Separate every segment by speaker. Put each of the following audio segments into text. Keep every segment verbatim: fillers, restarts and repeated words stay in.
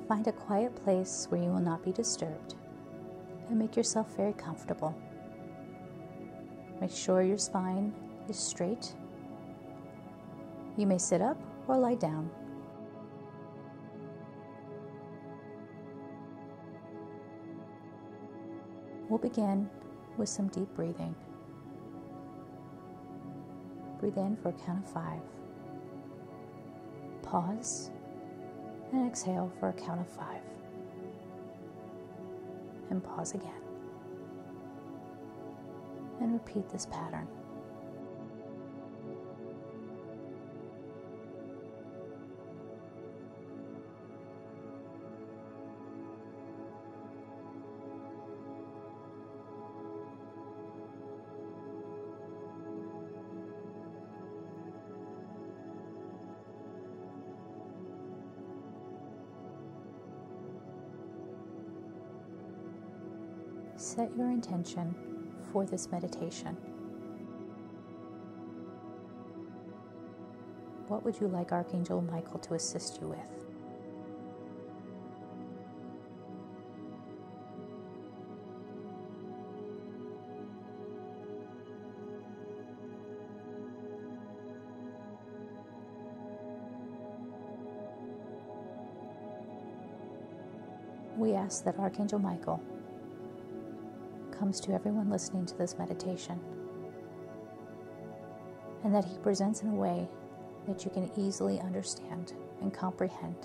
Speaker 1: Find a quiet place where you will not be disturbed and make yourself very comfortable. Make sure your spine is straight. You may sit up or lie down. We'll begin with some deep breathing. Breathe in for a count of five. Pause and exhale for a count of five. And pause again. And repeat this pattern. Set your intention for this meditation. What would you like Archangel Michael to assist you with? We ask that Archangel Michael comes to everyone listening to this meditation, and that he presents in a way that you can easily understand and comprehend.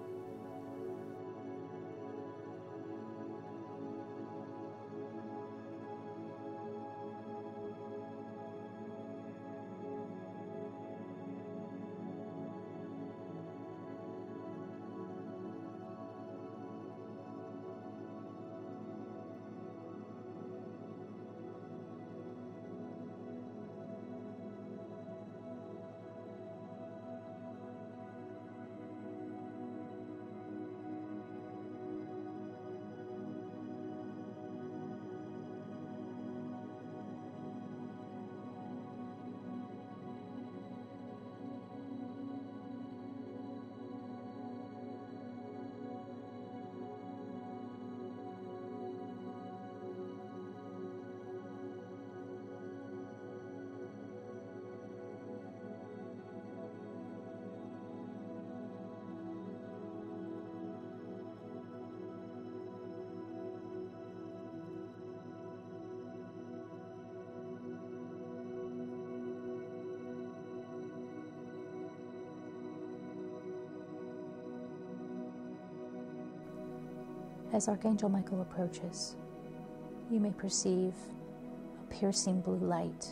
Speaker 1: As Archangel Michael approaches, you may perceive a piercing blue light.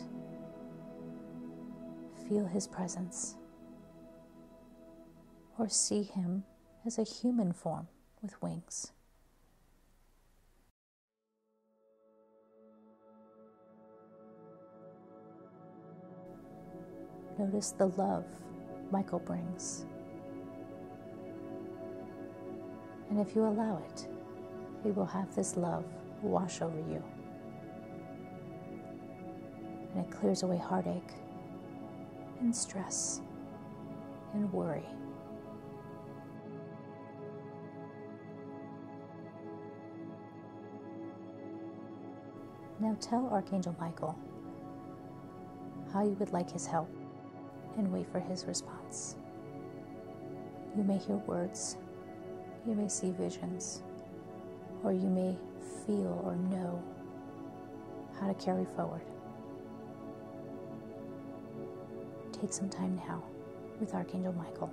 Speaker 1: Feel his presence, or see him as a human form with wings. Notice the love Michael brings. And if you allow it, he will have this love wash over you. And it clears away heartache and stress and worry. Now tell Archangel Michael how you would like his help and wait for his response. You may hear words, you may see visions, or you may feel or know how to carry forward. Take some time now with Archangel Michael.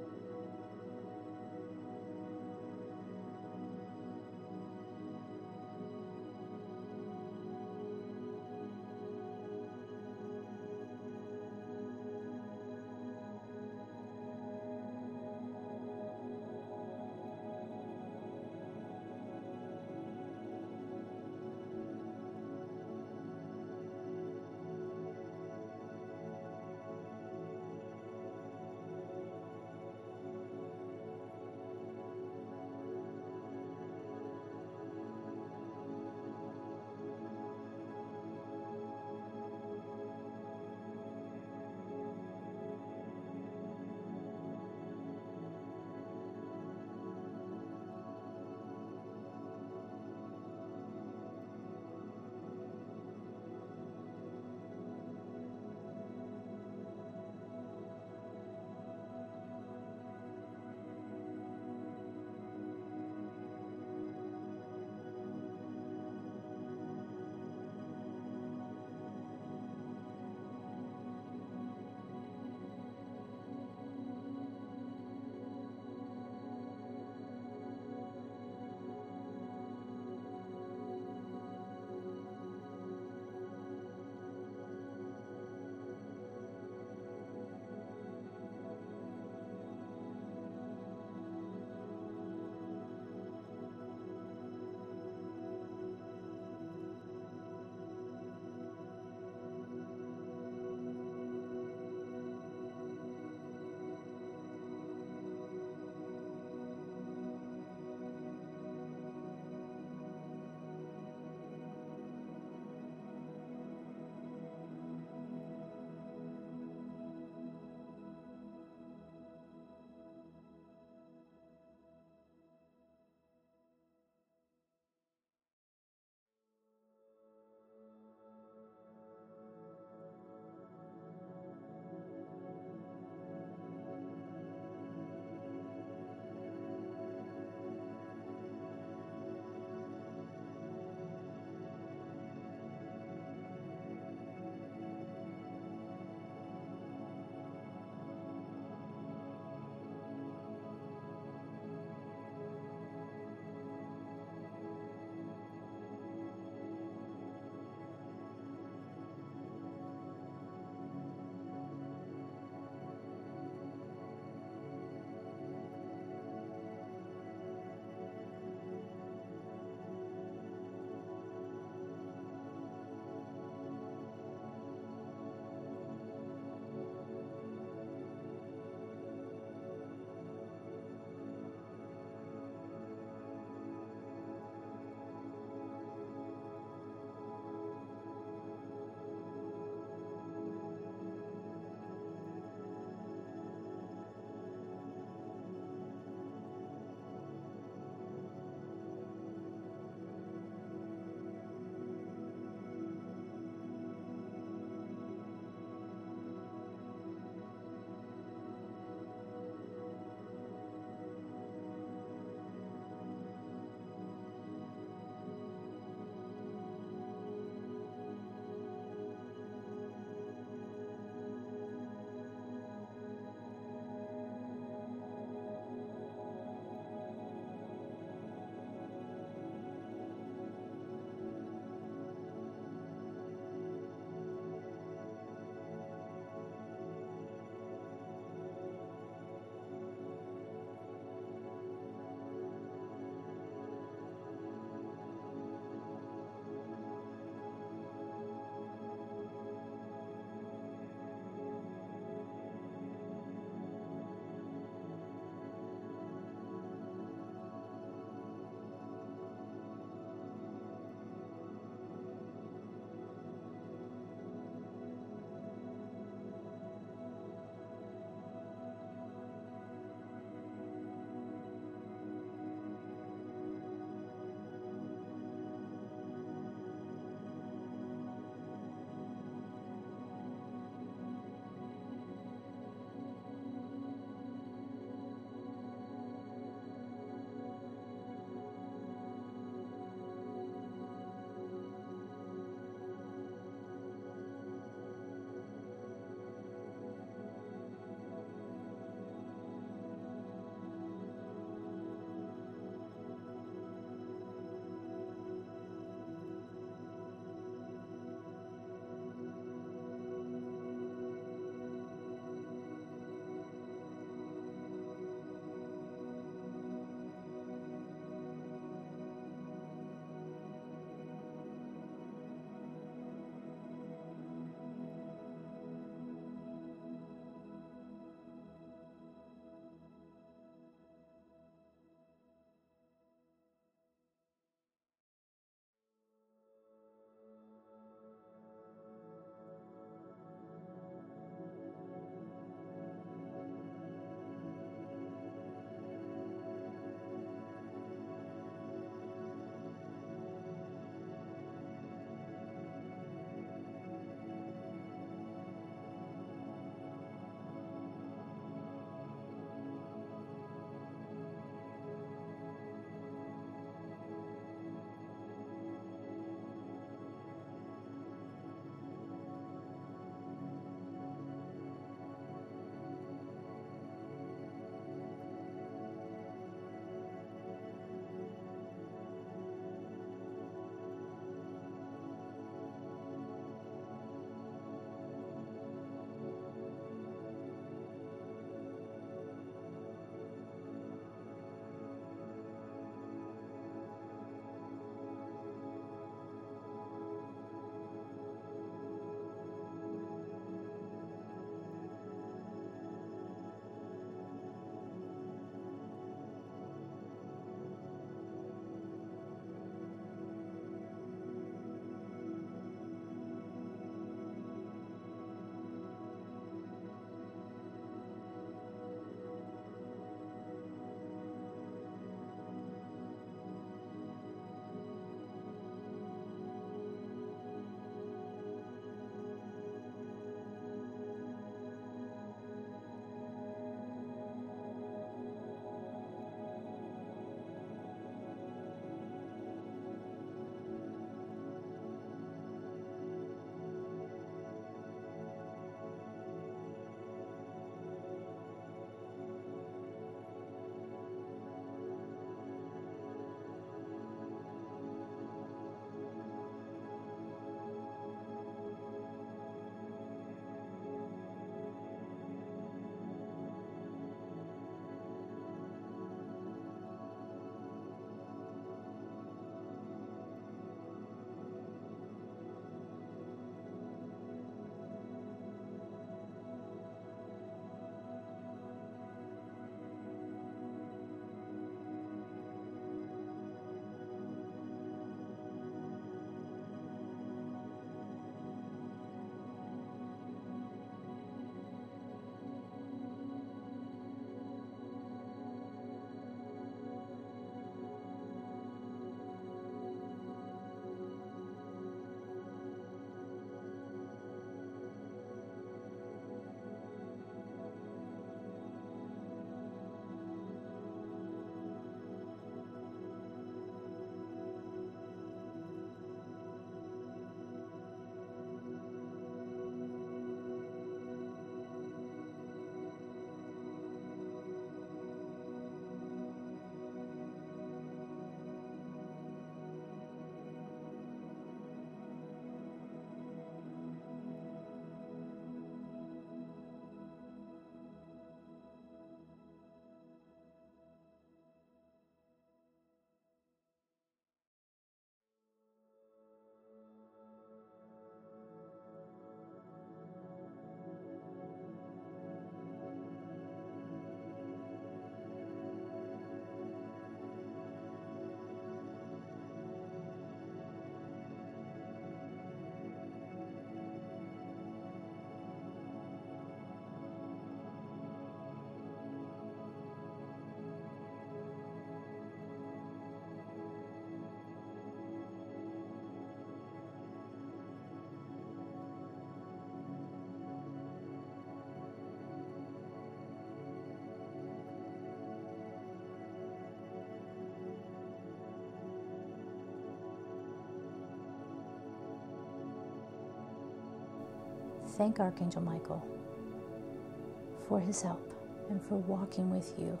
Speaker 1: Thank Archangel Michael for his help and for walking with you.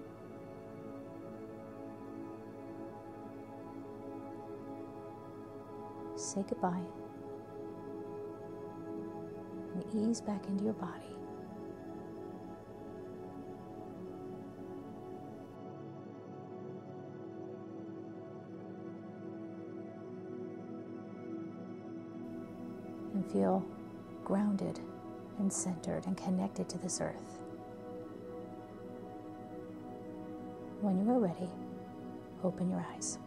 Speaker 1: Say goodbye and ease back into your body. And feel grounded and centered and connected to this earth. When you are ready, open your eyes.